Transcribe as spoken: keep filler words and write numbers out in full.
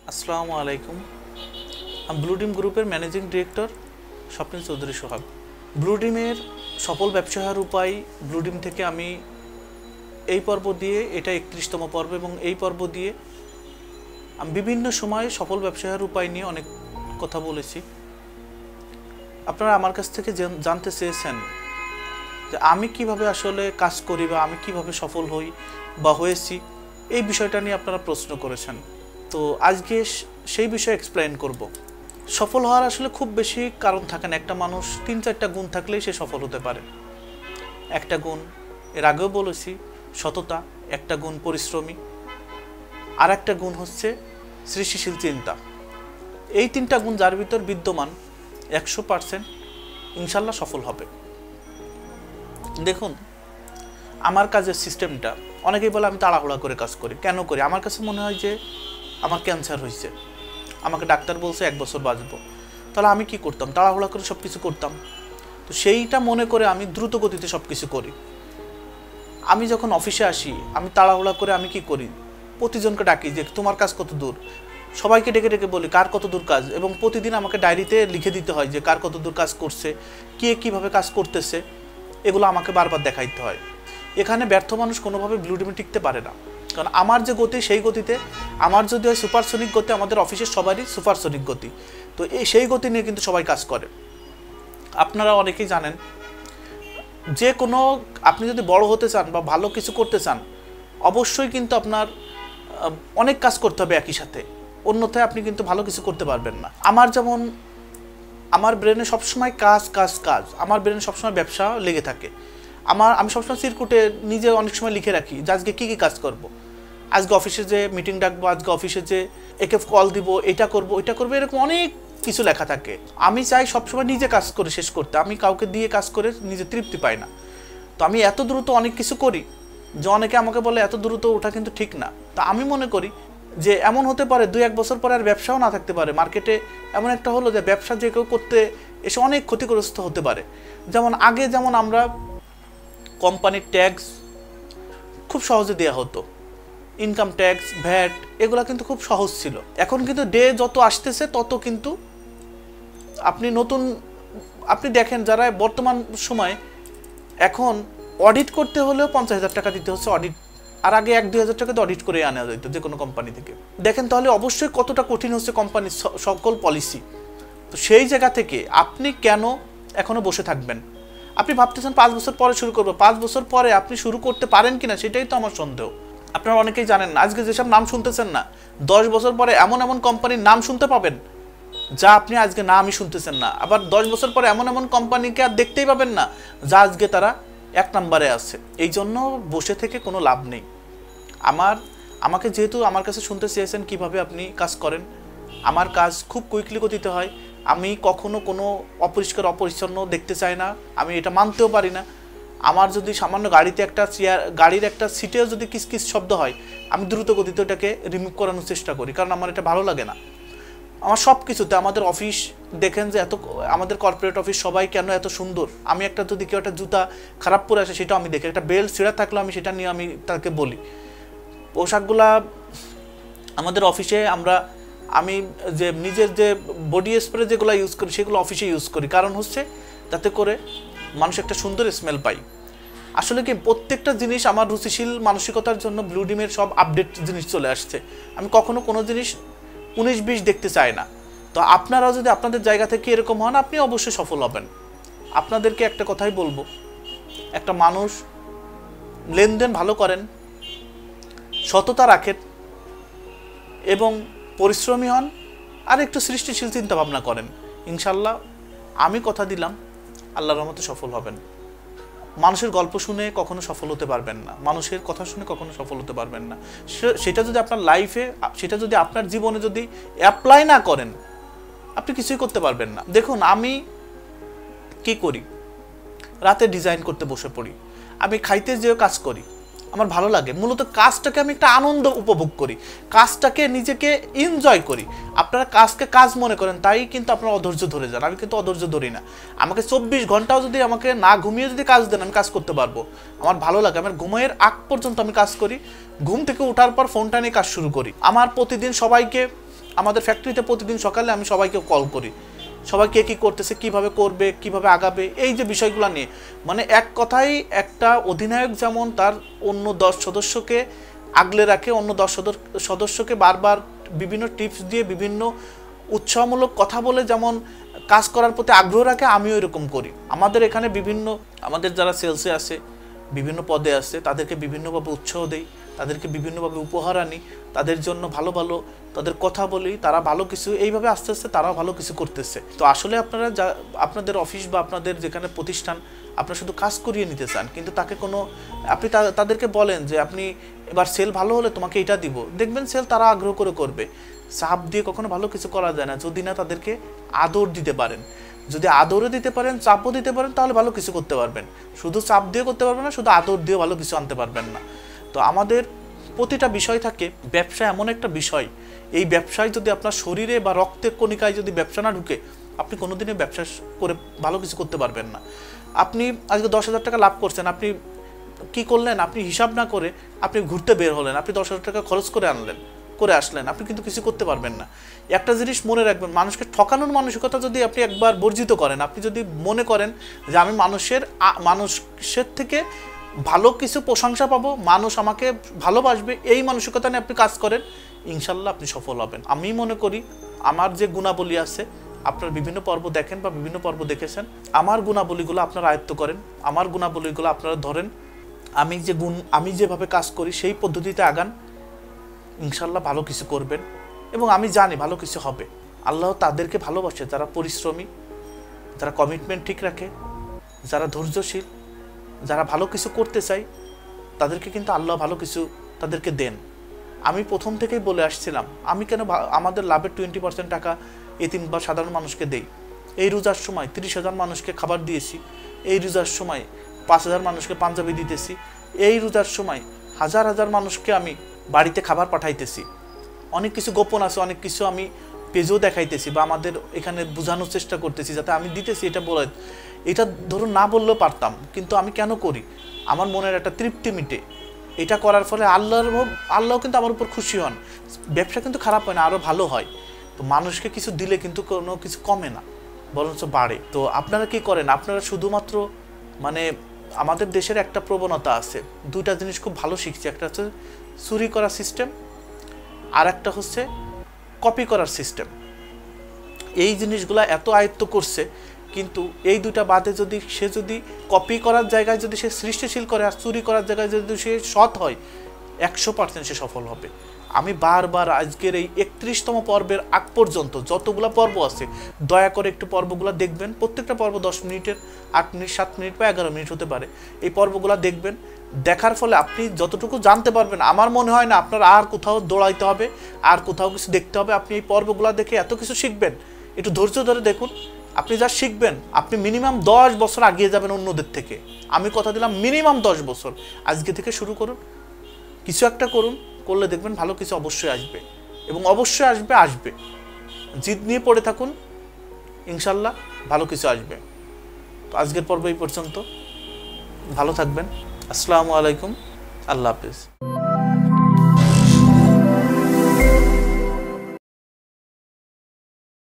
আসসালামু আলাইকুম। আমি ব্লু ডিম গ্রুপের managing director Swapnil Chowdhury Sohag. Blue ডিমের সফল ব্যবসা হওয়ার উপায় ব্লু ডিম থেকে আমি এই পর্ব দিয়ে, এটা একত্রিশতম পর্ব, এবং এই পর্ব দিয়ে আমি বিভিন্ন সময় সফল ব্যবসা হওয়ার উপায় নিয়ে অনেক কথা বলেছি। আপনারা আমার কাছ থেকে জানতে চেয়েছেন যে আমি কিভাবে আসলে কাজ করি বা আমি কিভাবে সফল হই বা হয়েছি, এই বিষয়টা নিয়ে আপনারা প্রশ্ন করেছেন। তো আজকে সেই বিষয়ে এক্সপ্লেইন করব। সফল হওয়ার আসলে খুব বেশি কারণ থাকে না। একটা মানুষ তিন চারটা গুণ থাকলেই সে সফল হতে পারে। একটা গুণ, এর আগেও বলেছি, সততা। একটা গুণ পরিশ্রমী। আর একটা গুণ হচ্ছে সৃষ্টিশীল চিন্তা। এই তিনটা গুণ যার ভিতর বিদ্যমান, একশো পার্সেন্ট ইনশাল্লাহ সফল হবে। দেখুন, আমার কাজের সিস্টেমটা, অনেকেই বলে আমি তাড়াহুড়া করে কাজ করি। কেন করি? আমার কাছে মনে হয় যে আমার ক্যান্সার হয়েছে, আমাকে ডাক্তার বলছে এক বছর বাঁচবো, তাহলে আমি কি করতাম? তাড়াহুড়া করে সব কিছু করতাম। তো সেইটা মনে করে আমি দ্রুত গতিতে সব কিছু করি। আমি যখন অফিসে আসি, আমি তাড়াহুড়া করে আমি কি করি? প্রতিজনকে ডাকি যে তোমার কাজ কত দূর। সবাইকে ডেকে ডেকে বলি কার কত দূর কাজ, এবং প্রতিদিন আমাকে ডায়েরিতে লিখে দিতে হয় যে কার কত দূর কাজ করছে, কে কীভাবে কাজ করতেছে, এগুলো আমাকে বারবার দেখাইতে হয়। এখানে ব্যর্থ মানুষ কোনোভাবে ব্লু ডিমে টিকতে পারে না। কারণ আমার যে গতি, সেই গতিতে, আমার যদি হয় সুপারসনিক গতি, আমাদের অফিসের সবারই সুপারসনিক গতি, তো এই সেই গতি নিয়ে কিন্তু সবাই কাজ করে। আপনারা অনেকেই জানেন যে কোনো, আপনি যদি বড় হতে চান বা ভালো কিছু করতে চান, অবশ্যই কিন্তু আপনার অনেক কাজ করতে হবে একই সাথে, অন্যথায় আপনি কিন্তু ভালো কিছু করতে পারবেন না। আমার যেমন, আমার ব্রেনে সবসময় কাজ কাজ কাজ, আমার ব্রেনে সবসময় ব্যবসা লেগে থাকে। আমার আমি সবসময় সিরকুটে নিজে অনেক সময় লিখে রাখি যে আজকে কী কী কাজ করব, আজকে অফিসে যে মিটিং ডাকবো, আজকে অফিসে যে একে কল দিব, এটা করব এটা করবো, এরকম অনেক কিছু লেখা থাকে। আমি চাই সবসময় নিজে কাজ করে শেষ করতে, আমি কাউকে দিয়ে কাজ করে নিজে তৃপ্তি পাই না। তো আমি এত দ্রুত অনেক কিছু করি যে অনেকে আমাকে বলে এত দ্রুত ওঠা কিন্তু ঠিক না। তা আমি মনে করি যে এমন হতে পারে দুই এক বছর পরে আর ব্যবসাও না থাকতে পারে। মার্কেটে এমন একটা হলো যে ব্যবসা যে কেউ করতে এসে অনেক ক্ষতিগ্রস্ত হতে পারে। যেমন আগে যেমন আমরা কোম্পানির ট্যাক্স খুব সহজে দেওয়া হতো, ইনকাম ট্যাক্স, ভ্যাট, এগুলো কিন্তু খুব সহজ ছিল। এখন কিন্তু ডে যত আসতেছে তত কিন্তু আপনি নতুন, আপনি দেখেন যারা বর্তমান সময় এখন অডিট করতে হলেও পঞ্চাশ হাজার টাকা দিতে হচ্ছে অডিট। আর আগে এক দুই হাজার টাকাতে অডিট করে আনা যেত যে কোনো কোম্পানি থেকে। দেখেন তাহলে অবশ্যই কতটা কঠিন হচ্ছে কোম্পানির সকল পলিসি। তো সেই জায়গা থেকে আপনি কেন এখনো বসে থাকবেন? আপনি ভাবতেছেন পাঁচ বছর পরে শুরু করবো, পাঁচ বছর পরে আপনি শুরু করতে পারেন কিনা সেটাই তো আমার সন্দেহ। আপনারা অনেকেই জানেন না, আজকে যেসব নাম শুনতেছেন না, দশ বছর পরে এমন এমন কোম্পানির নাম শুনতে পাবেন যা আপনি আজকে নামই শুনতেছেন না। আবার দশ বছর পরে এমন এমন কোম্পানিকে আর দেখতেই পাবেন না যা আজকে তারা এক নম্বরে আছে। এই জন্য বসে থেকে কোনো লাভ নেই। আমার আমাকে যেহেতু আমার কাছে শুনতে চেয়েছেন কিভাবে আপনি কাজ করেন, আমার কাজ খুব কুইকলি গতিতে হয়। আমি কখনো কোনো অপরিষ্কার অপরিচ্ছন্ন দেখতে চাই না, আমি এটা মানতেও পারি না। আমার যদি সামান্য গাড়িতে একটা চেয়ার, গাড়ির একটা সিটেও যদি কিস কিস শব্দ হয়, আমি দ্রুত গতিতে ওটাকে রিমুভ করানোর চেষ্টা করি, কারণ আমার এটা ভালো লাগে না। আমার সব কিছুতে, আমাদের অফিস দেখেন যে এত, আমাদের কর্পোরেট অফিস সবাই কেন এত সুন্দর। আমি একটা যদি কেউ একটা জুতা খারাপ পরে আসে সেটাও আমি দেখি, একটা বেল্ট ছেঁড়া থাকলেও আমি সেটা নিয়ে আমি তাকে বলি। পোশাকগুলা আমাদের অফিসে আমরা, আমি যে নিজের যে বডি স্প্রে যেগুলো ইউজ করি সেগুলো অফিসে ইউজ করি, কারণ হচ্ছে যাতে করে মানুষ একটা সুন্দর স্মেল পাই। আসলে কি প্রত্যেকটা জিনিস আমার রুচিশীল মানসিকতার জন্য ব্লু ডিমের সব আপডেট জিনিস চলে আসছে। আমি কখনো কোনো জিনিস উনিশ বিশ দেখতে চাই না। তো আপনারাও যদি আপনাদের জায়গা থেকে এরকম হন, আপনি অবশ্যই সফল হবেন। আপনাদেরকে একটা কথাই বলবো, একটা মানুষ লেনদেন ভালো করেন, সততা রাখেন এবং পরিশ্রমী হন, আর একটু সৃষ্টিশীল চিন্তা ভাবনা করেন, ইনশাল্লাহ আমি কথা দিলাম আল্লাহর রহমতে সফল হবেন। মানুষের গল্প শুনে কখনো সফল হতে পারবেন না, মানুষের কথা শুনে কখনো সফল হতে পারবেন না। সেটা যদি আপনার লাইফে, সেটা যদি আপনার জীবনে যদি অ্যাপ্লাই না করেন, আপনি কিছুই করতে পারবেন না। দেখুন, আমি কি করি, রাতে ডিজাইন করতে বসে পড়ি, আমি খাইতে যেও কাজ করি, আমার ভালো লাগে। মূলত কাজটাকে আমি একটা আনন্দ উপভোগ করি, কাজটাকে নিজেকে এনজয় করি। আপনারা কাজকে কাজ মনে করেন, তাই কিন্তু আপনারা অধৈর্য ধরে যান। আমি কিন্তু অধৈর্য ধরি না। আমাকে চব্বিশ ঘন্টাও যদি আমাকে না ঘুমিয়ে যদি কাজ দেন, আমি কাজ করতে পারবো। আমার ভালো লাগে, আমার ঘুমের আগ পর্যন্ত আমি কাজ করি। ঘুম থেকে ওঠার পর ফোনটা নিয়ে কাজ শুরু করি। আমার প্রতিদিন সবাইকে আমাদের ফ্যাক্টরিতে প্রতিদিন সকালে আমি সবাইকে কল করি, সবাই কে কী করতেছে, কিভাবে করবে, কিভাবে আগাবে, এই যে বিষয়গুলো নিয়ে। মানে এক কথায় একটা অধিনায়ক যেমন তার অন্য দশ সদস্যকে আগলে রাখে, অন্য দশ সদস্যকে বারবার বিভিন্ন টিপস দিয়ে বিভিন্ন উৎসাহমূলক কথা বলে যেমন কাজ করার প্রতি আগ্রহ রাখে, আমিও এরকম করি। আমাদের এখানে বিভিন্ন আমাদের যারা সেলসে আছে, বিভিন্ন পদে আছে, তাদেরকে বিভিন্নভাবে উৎসাহ দেই, তাদেরকে বিভিন্নভাবে উপহার আনি, তাদের জন্য ভালো ভালো তাদের কথা বলি, তারা ভালো কিছু এইভাবে আস্তে আস্তে তারাও ভালো কিছু করতেছে। তো আসলে আপনারা যা আপনাদের অফিস বা আপনাদের যেখানে প্রতিষ্ঠান আপনারা শুধু কাজ করিয়ে নিতে চান, কিন্তু তাকে কোনো আপনি তাদেরকে বলেন যে আপনি এবার সেল ভালো হলে তোমাকে এটা দিব, দেখবেন সেল তারা আগ্রহ করে করবে। চাপ দিয়ে কখনো ভালো কিছু করা যায় না যদি না তাদেরকে আদর দিতে পারেন। যদি আদরও দিতে পারেন, চাপও দিতে পারেন, তাহলে ভালো কিছু করতে পারবেন। শুধু চাপ দিয়ে করতে পারবেন না, শুধু আদর দিয়েও ভালো কিছু আনতে পারবেন না। তো আমাদের প্রতিটা বিষয় থাকে, ব্যবসা এমন একটা বিষয়, এই ব্যবসায় যদি আপনার শরীরে বা রক্তের কণিকায় যদি ব্যবসা না ঢুকে, আপনি কোনোদিনই ব্যবসা করে ভালো কিছু করতে পারবেন না। আপনি আজকে দশ হাজার টাকা লাভ করছেন, আপনি কি করলেন, আপনি হিসাব না করে আপনি ঘুরতে বের হলেন, আপনি দশ হাজার টাকা খরচ করে আনলেন, করে আসলেন, আপনি কিন্তু কিছু করতে পারবেন না। একটা জিনিস মনে রাখবেন, মানুষকে ঠকানোর মানসিকতা যদি আপনি একবার বর্জিত করেন, আপনি যদি মনে করেন যে আমি মানুষের মানুষের থেকে ভালো কিছু প্রশংসা পাবো, মানুষ আমাকে ভালোবাসবে, এই মানসিকতা নিয়ে আপনি কাজ করেন, ইনশাল্লাহ আপনি সফল হবেন। আমি মনে করি আমার যে গুণাবলী আছে, আপনার বিভিন্ন পর্ব দেখেন বা বিভিন্ন পর্ব দেখেছেন, আমার গুণাবলীগুলো আপনারা আয়ত্ত করেন, আমার গুণাবলীগুলো আপনারা ধরেন, আমি যে গুণ আমি যেভাবে কাজ করি সেই পদ্ধতিতে আগান, ইনশাল্লাহ ভালো কিছু করবেন এবং আমি জানি ভালো কিছু হবে। আল্লাহ তাদেরকে ভালোবাসে যারা পরিশ্রমী, যারা কমিটমেন্ট ঠিক রাখে, যারা ধৈর্যশীল, যারা ভালো কিছু করতে চায়, তাদেরকে কিন্তু আল্লাহ ভালো কিছু তাদেরকে দেন। আমি প্রথম থেকেই বলে আসছিলাম, আমি কেন আমাদের লাভের টোয়েন্টি পার্সেন্ট টাকা এতিম বা সাধারণ মানুষকে দেই। এই রোজার সময় তিরিশ হাজার মানুষকে খাবার দিয়েছি, এই রোজার সময় পাঁচ হাজার মানুষকে পাঞ্জাবি দিতেছি, এই রোজার সময় হাজার হাজার মানুষকে আমি বাড়িতে খাবার পাঠাইতেছি। অনেক কিছু গোপন আছে, অনেক কিছু আমি পেজও দেখাইতেছি বা আমাদের এখানে বোঝানোর চেষ্টা করতেছি যাতে আমি দিতেছি এটা বলে, এটা ধরুন না বললেও পারতাম, কিন্তু আমি কেন করি, আমার মনের একটা তৃপ্তি মিটে। এটা করার ফলে আল্লাহর আল্লাহ কিন্তু আমার উপর খুশি হন, ব্যবসা কিন্তু খারাপ হয় না, আরও ভালো হয়। তো মানুষকে কিছু দিলে কিন্তু কোনো কিছু কমে না, বরঞ্চ বাড়ে। তো আপনারা কি করেন, আপনারা শুধুমাত্র মানে আমাদের দেশের একটা প্রবণতা আছে, দুইটা জিনিস খুব ভালো শিখছি, একটা হচ্ছে চুরি করার সিস্টেম, আর একটা হচ্ছে কপি করার সিস্টেম। এই জিনিসগুলা এত আয়ত্ত করছে, কিন্তু এই দুইটা বাদে যদি সে যদি কপি করার জায়গায় যদি সে সৃষ্টিশীল করে আর চুরি করার জায়গায় যদি সে সৎ হয়, একশো পার্সেন্ট সে সফল হবে। আমি বারবার আজকের এই একত্রিশতম পর্বের আগ পর্যন্ত যতগুলো পর্ব আছে, দয়া করে একটু পর্বগুলো দেখবেন। প্রত্যেকটা পর্ব দশ মিনিটের, আট মিনিট, সাত মিনিট বা এগারো মিনিট হতে পারে। এই পর্বগুলো দেখবেন, দেখার ফলে আপনি যতটুকু জানতে পারবেন, আমার মনে হয় না আপনার আর কোথাও দৌড়াইতে হবে, আর কোথাও কিছু দেখতে হবে। আপনি এই পর্বগুলো দেখে এত কিছু শিখবেন, একটু ধৈর্য ধরে দেখুন, আপনি যা শিখবেন আপনি মিনিমাম দশ বছর এগিয়ে যাবেন অন্যদের থেকে। আমি কথা দিলাম মিনিমাম দশ বছর। আজকে থেকে শুরু করুন, কিছু একটা করুন, করলে দেখবেন ভালো কিছু অবশ্যই আসবে, এবং অবশ্যই আসবে আসবে জিদ নিয়ে পড়ে থাকুন, ইনশাল্লাহ ভালো কিছু আসবে। তো আজকের পর্ব এই পর্যন্ত, ভালো থাকবেন। আসসালামু আলাইকুম, আল্লাহ হাফিজ।